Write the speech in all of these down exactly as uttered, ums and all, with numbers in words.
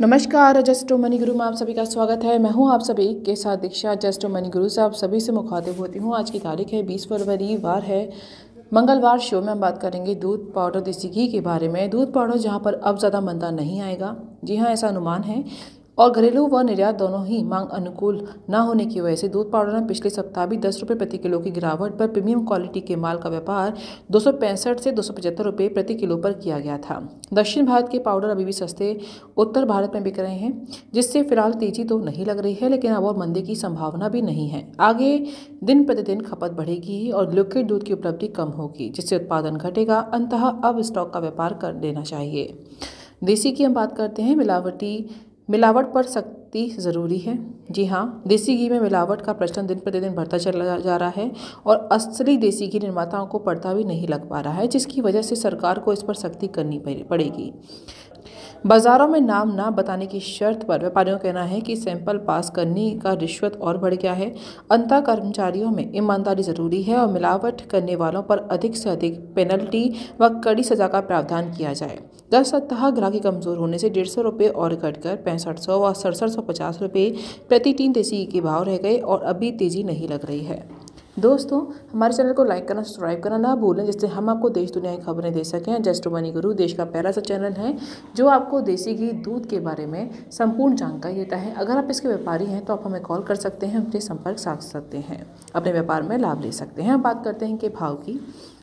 नमस्कार, just money गुरु में आप सभी का स्वागत है। मैं हूं आप सभी के साथ दीक्षा। जस्ट मनी गुरु से आप सभी से मुखातिब होती हूं। आज की तारीख है बीस फरवरी, वार है मंगलवार। शो में हम बात करेंगे दूध पाउडर देसी घी के बारे में। दूध पाउडर जहां पर अब ज़्यादा मंदा नहीं आएगा, जी हाँ ऐसा अनुमान है, और घरेलू व निर्यात दोनों ही मांग अनुकूल न होने की वजह से दूध पाउडर में पिछले सप्ताह भी दस रुपये प्रति किलो की गिरावट पर प्रीमियम क्वालिटी के माल का व्यापार दो सौ पैंसठ से दो सौ पचहत्तर रुपये प्रति किलो पर किया गया था। दक्षिण भारत के पाउडर अभी भी सस्ते उत्तर भारत में बिक रहे हैं, जिससे फिलहाल तेजी तो नहीं लग रही है, लेकिन अब और मंदी की संभावना भी नहीं है। आगे दिन प्रतिदिन खपत बढ़ेगी और लिक्विड दूध की उपलब्धि कम होगी, जिससे उत्पादन घटेगा। अंततः अब स्टॉक का व्यापार कर देना चाहिए। देसी की हम बात करते हैं। मिलावटी मिलावट पर सख्ती ज़रूरी है। जी हाँ, देसी घी में मिलावट का प्रचलन दिन प्रतिदिन बढ़ता चला जा रहा है और असली देसी घी निर्माताओं को पड़ता भी नहीं लग पा रहा है, जिसकी वजह से सरकार को इस पर सख्ती करनी पड़ेगी। बाजारों में नाम ना बताने की शर्त पर व्यापारियों का कहना है कि सैंपल पास करने का रिश्वत और बढ़ गया है। अंतः कर्मचारियों में ईमानदारी जरूरी है और मिलावट करने वालों पर अधिक से अधिक पेनल्टी व कड़ी सजा का प्रावधान किया जाए। दस सप्ताह ग्राहकी कमजोर होने से डेढ़ सौ रुपये और घटकर पैंसठ सौ व सड़सठ सौ पचास रुपये प्रति टीन देसी के भाव रह गए और अभी तेजी नहीं लग रही है। दोस्तों, हमारे चैनल को लाइक करना, सब्सक्राइब करना ना भूलें, जिससे हम आपको देश दुनिया की खबरें दे सकें। जस्ट मनी गुरु देश का पहला सा चैनल है जो आपको देसी घी दूध के बारे में संपूर्ण जानकारी देता है। अगर आप इसके व्यापारी हैं तो आप हमें कॉल कर सकते हैं, हमसे संपर्क साध सकते हैं, अपने व्यापार में लाभ ले सकते हैं। अब बात करते हैं कि भाव की।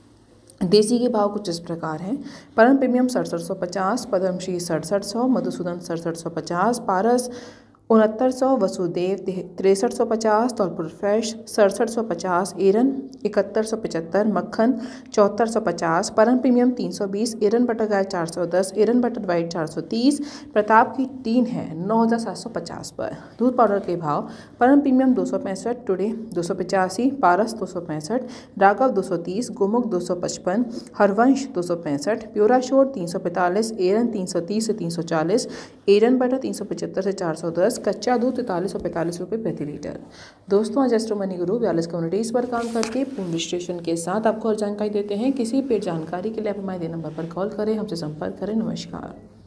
देसी के भाव कुछ इस प्रकार हैं। परम प्रीमियम सड़सठ सौ पचास, पद्मश्री सड़सठ सौ, मधुसूदन सड़सठ सौ पचास, पारस उनहत्तर सौ, वसुदेव तिरसठ सौ पचास, तौलपुर फ्रेश सड़सठ सौ पचास, एरन इकहत्तर सौ पचहत्तर, मक्खन चौहत्तर सौ पचास, परम प्रीमियम तीन सौ बीस, एरन बटर गाय चार सौ दस, एरन बटर वाइट चार सौ तीस, प्रताप की टीन है नौ हज़ार सात सौ पचास पर। दूध पाउडर के भाव। परम प्रीमियम दो सौ पैंसठ, टुडे दो सौ पचासी, पारस दो सौ पैंसठ, राघव दो सौ तीस, गोमुख दो सौ पचपन, हरवंश दो सौ पैंसठ, प्योराश्योर तीन सौ पैंतालीस, एरन तीन सौ तीस से तीन सौ चालीस, एरन बटर तीन सौ पचहत्तर से चार सौ दस, कच्चा दूध तैंतालीस सौ पैंतालीस रुपये प्रति लीटर। दोस्तों, आज जस्ट मनी गुरु बयालीस कम्युनिटीज़ पर काम करके पूर्ण रजिस्ट्रेशन के साथ आपको और जानकारी देते हैं। किसी भी जानकारी के लिए आप हमारे नंबर पर कॉल करें, हमसे संपर्क करें। नमस्कार।